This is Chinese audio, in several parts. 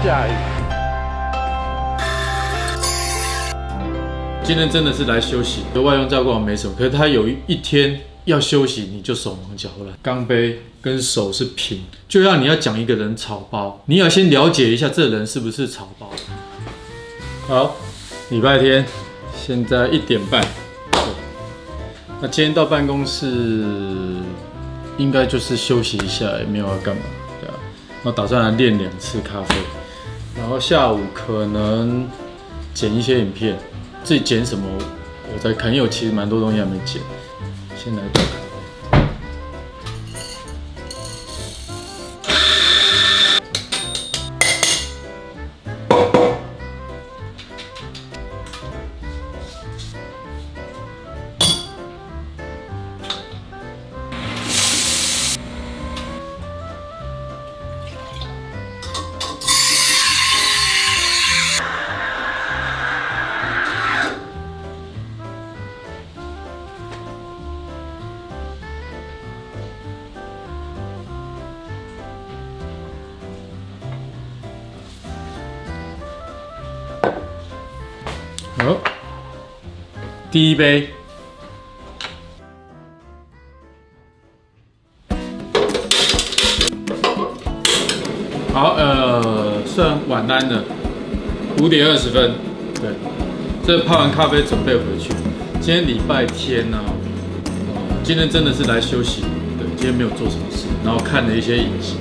下雨。 今天真的是来休息，外用照顾好没什么，可是他有一天要休息，你就手忙脚乱，钢杯跟手是平，就像你要讲一个人草包，你要先了解一下这人是不是草包。好，礼拜天，现在1点半。那今天到办公室，应该就是休息一下，也没有要干嘛，对啊。我打算来练2次咖啡，然后下午可能剪一些影片，自己剪什么我再看，因为我其实蛮多东西还没剪。先来倒咖啡。好，第一杯。好，算晚安了，5点20分。对，这泡完咖啡准备回去。今天礼拜天呢、今天真的是来休息。对，今天没有做什么事，然后看了一些影集。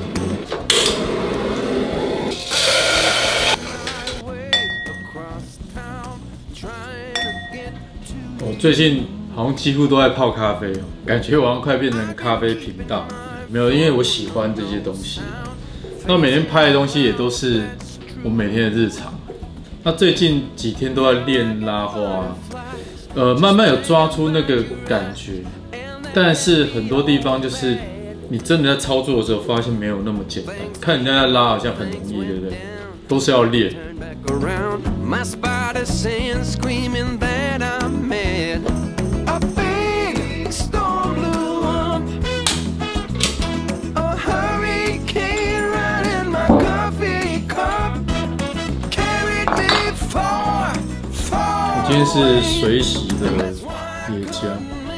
我最近好像几乎都在泡咖啡哦，感觉我好像快变成咖啡频道。没有，因为我喜欢这些东西。那每天拍的东西也都是我每天的日常。那最近几天都在练拉花，慢慢有抓出那个感觉，但是很多地方就是你真的在操作的时候，发现没有那么简单。看人家在拉好像很容易，对不对？都是要练。我今天是水洗的野姜。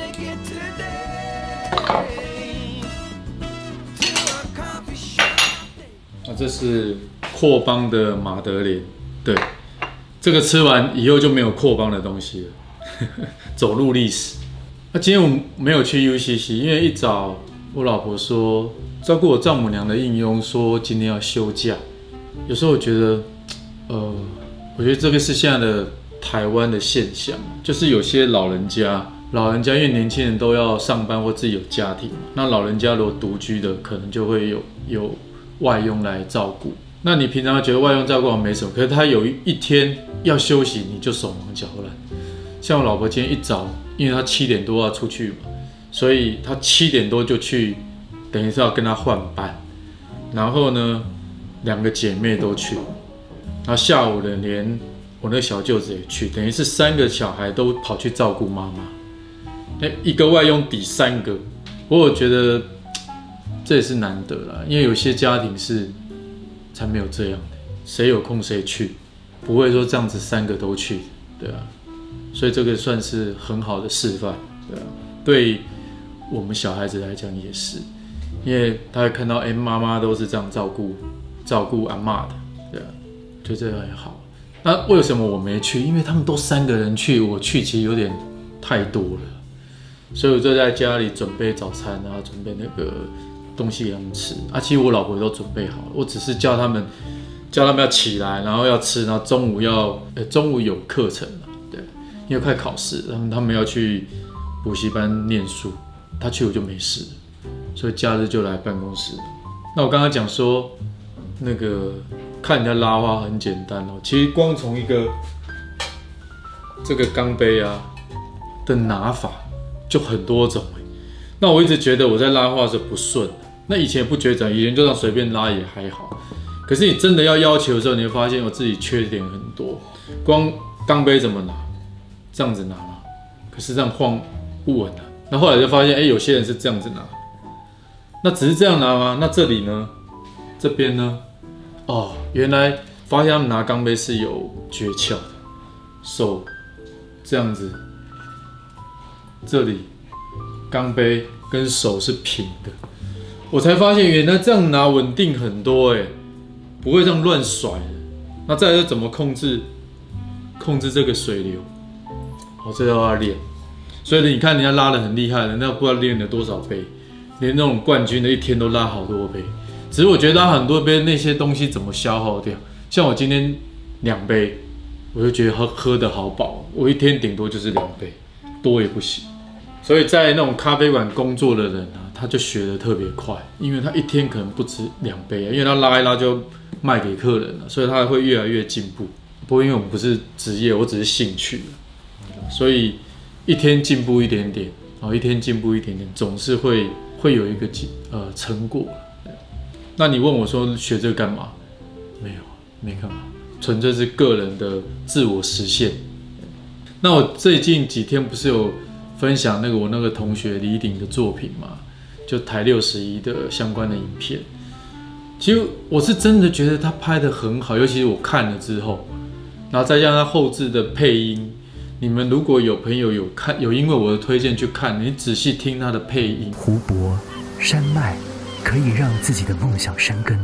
这是阔邦的马德莲，对，这个吃完以后就没有阔邦的东西了，走入历史。那今天我没有去 UCC， 因为一早我老婆说照顾我丈母娘的应用说今天要休假。有时候我觉得，我觉得这个是现在的台湾的现象，就是有些老人家因为年轻人都要上班或自己有家庭，那老人家如果独居的，可能就会有外佣来照顾。那你平常觉得外佣照顾好没什么，可是他有一天要休息，你就手忙脚乱。像我老婆今天一早，因为她7点多要出去嘛，所以她7点多就去，等于是要跟她换班。然后呢，2个姐妹都去，然后下午的连我那小舅子也去，等于是3个小孩都跑去照顾妈妈。一个外佣抵3个，不过我觉得这也是难得啦，因为有些家庭是才没有这样的，谁有空谁去，不会说这样子3个都去，对啊，所以这个算是很好的示范，对啊，对我们小孩子来讲也是，因为他会看到妈妈都是这样照顾阿嬷的，对啊，就这样也好。那为什么我没去？因为他们都3个人去，我去其实有点太多了，所以我就在家里准备早餐，然后准备那个东西给他们吃啊。其实我老婆都准备好了，我只是叫他们要起来，然后要吃，然后中午有课程了，对，因为快考试，他们要去补习班念书，他去我就没事，所以假日就来办公室。那我刚刚讲说，那个看人家拉花很简单哦，其实光从一个这个钢杯啊的拿法就很多种。那我一直觉得我在拉花的时候不顺，那以前也不觉得怎样，以前就这样随便拉也还好。可是你真的要要求的时候，你会发现我自己缺点很多。光钢杯怎么拿？这样子拿嘛，可是这样晃不稳啊。那后来就发现，有些人是这样子拿，那只是这样拿吗？那这里呢？这边呢？哦，原来发现他们拿钢杯是有诀窍的，手这样子，这里钢杯跟手是平的，我才发现原来这样拿稳定很多不会这样乱甩的。那再来是怎么控制这个水流？这都要练。所以你看人家拉得很厉害，人家不知道练了多少杯，连那种冠军的一天都拉好多杯。只是我觉得拉很多杯那些东西怎么消耗掉？像我今天2杯，我就觉得喝得好饱，我一天顶多就是2杯，多也不行。所以在那种咖啡馆工作的人啊，他就学得特别快，因为他一天可能不止2杯因为他拉一拉就卖给客人了，所以他会越来越进步。不过因为我们不是职业，我只是兴趣，所以一天进步一点点，一天进步一点点，总是会有一个成果。那你问我说学这个干嘛？没干嘛，纯粹是个人的自我实现。那我最近几天不是有分享我那个同学李鼎的作品嘛，就台61的相关的影片。其实我是真的觉得他拍得很好，尤其是我看了之后，然后再加上他后制的配音。你们如果有朋友有因为我的推荐去看，你仔细听他的配音， 湖泊、山脉可以让自己的梦想生根。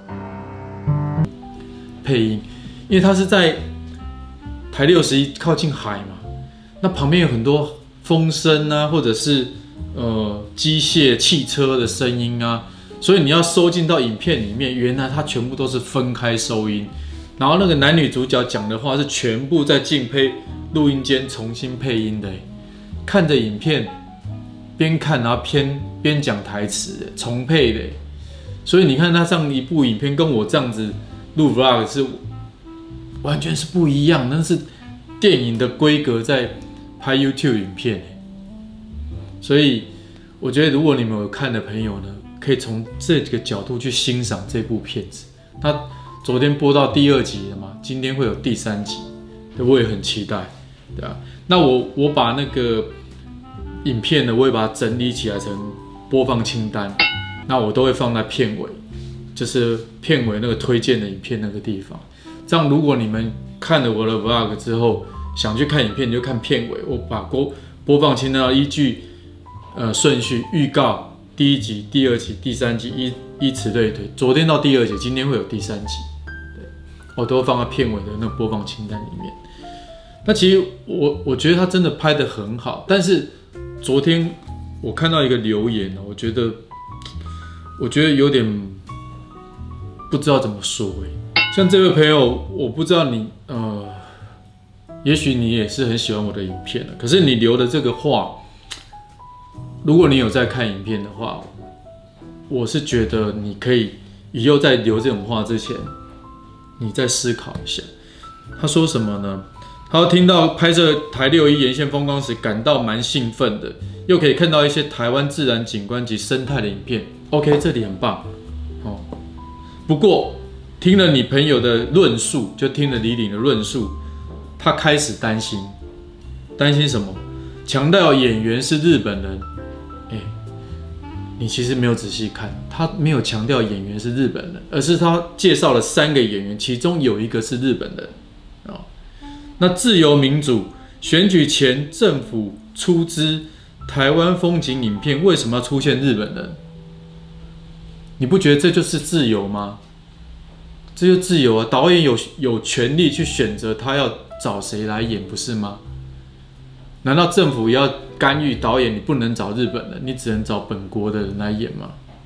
配音，因为他是在台61靠近海嘛，那旁边有很多风声啊，或者是机械、汽车的声音啊，所以你要收进到影片里面，原来它全部都是分开收音，然后那个男女主角讲的话是全部在进录音间重新配音的，看着影片边看然后边讲台词，重配的，所以你看他上一部影片跟我这样子录 vlog 是完全是不一样，那是电影的规格在拍 YouTube 影片，所以我觉得如果你们有看的朋友呢，可以从这个角度去欣赏这部片子。他昨天播到第2集了嘛，今天会有第3集，我也很期待。对啊，那我把那个影片呢，我也把它整理起来成播放清单，那我都会放在片尾，就是片尾那个推荐的影片那个地方。这样，如果你们看了我的 vlog 之后，想去看影片，你就看片尾。我把播放清单依据顺序预告第1集、第2集、第3集，依此类推。昨天到第2集，今天会有第3集，对，我都会放在片尾的那个播放清单里面。那其实我觉得他真的拍得很好，但是昨天我看到一个留言，我觉得有点不知道怎么说像这位朋友，我不知道你也许你也是很喜欢我的影片可是你留的这个话，如果你有在看影片的话，我是觉得你可以以后在留这种话之前，你再思考一下。他说什么呢？他听到拍摄台61沿线风光时感到蛮兴奋的，又可以看到一些台湾自然景观及生态的影片。OK， 这里很棒不过听了你朋友的论述，就听了李鼎的论述，他开始担心什么？强调演员是日本人，你其实没有仔细看，他没有强调演员是日本人，而是他介绍了3个演员，其中有1个是日本人那自由民主，选举前政府出资台湾风景影片，为什么要出现日本人？你不觉得这就是自由吗？这就自由啊！导演有权利去选择他要找谁来演，不是吗？难道政府也要干预导演？你不能找日本人，你只能找本国的人来演吗？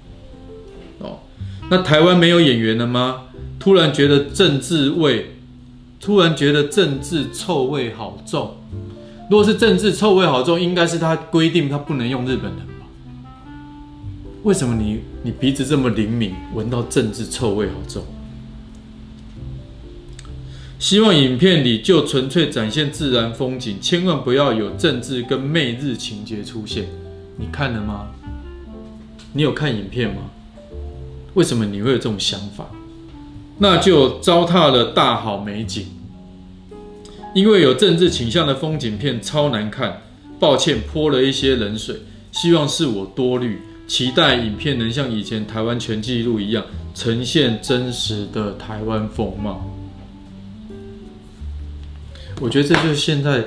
那台湾没有演员了吗？突然觉得政治臭味好重。如果是政治臭味好重，应该是他规定他不能用日本人吧？为什么你鼻子这么灵敏，闻到政治臭味好重？希望影片里就纯粹展现自然风景，千万不要有政治跟媚日情节出现。你看了吗？你有看影片吗？为什么你会有这种想法？那就糟蹋了大好美景。因为有政治倾向的风景片超难看，抱歉泼了一些冷水，希望是我多虑，期待影片能像以前台湾全纪录一样，呈现真实的台湾风貌。 我觉得这就是现在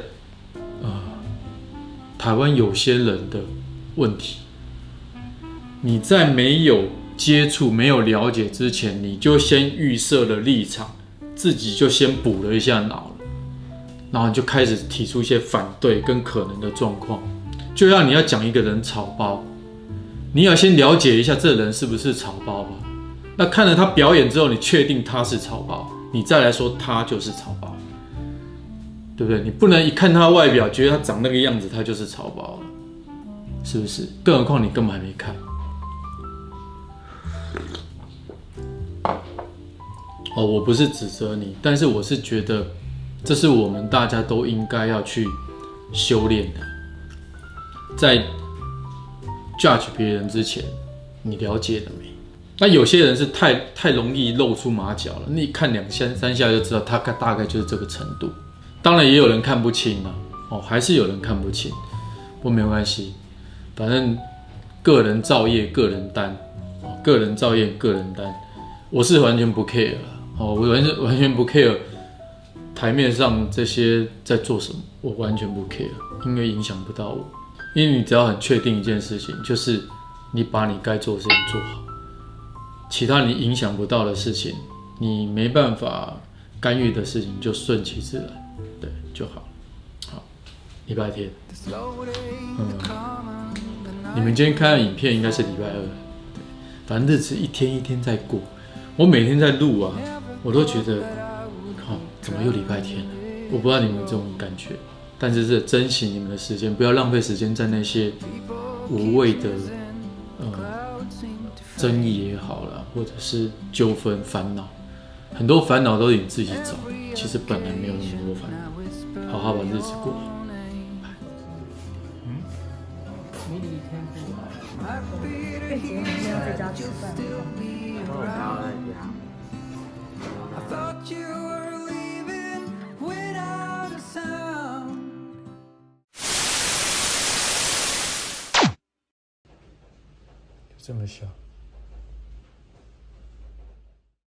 台湾有些人的问题。你在没有接触、没有了解之前，你就先预设了立场，自己就先补了一下脑了，然后你就开始提出一些反对跟可能的状况。就像你要讲一个人草包，你要先了解一下这人是不是草包吧。那看了他表演之后，你确定他是草包，你再来说他就是草包，对不对？你不能一看他的外表，觉得他长那个样子，他就是草包了，是不是？更何况你根本还没看。我不是指责你，但是我是觉得这是我们大家都应该要去修炼的。在 judge 别人之前，你了解了没？那有些人是太容易露出马脚了，你看2下3下就知道他大概就是这个程度。当然也有人看不清啊，还是有人看不清，不过没关系，反正个人造业个人担，个人造业个人担，我是完全不 care 了。我完全不 care 台面上这些在做什么，我完全不 care， 因为影响不到我。因为你只要很确定一件事情，就是你把你该做的事情做好，其他你影响不到的事情，你没办法干预的事情，就顺其自然，对就好。好，礼拜天，你们今天看的影片应该是礼拜2，对，反正日子一天一天在过，我每天在录啊。我都觉得，怎么又礼拜天了？我不知道你们有这种感觉，但是是珍惜你们的时间，不要浪费时间在那些无谓的争议也好啦，或者是纠纷、烦恼。很多烦恼都是你自己找的，其实本来没有那么多烦恼。好好把日子过好。 迷离天赋。这节目没有在家吃饭。我有家在家。I thought you were leaving without a sound. 就这么小。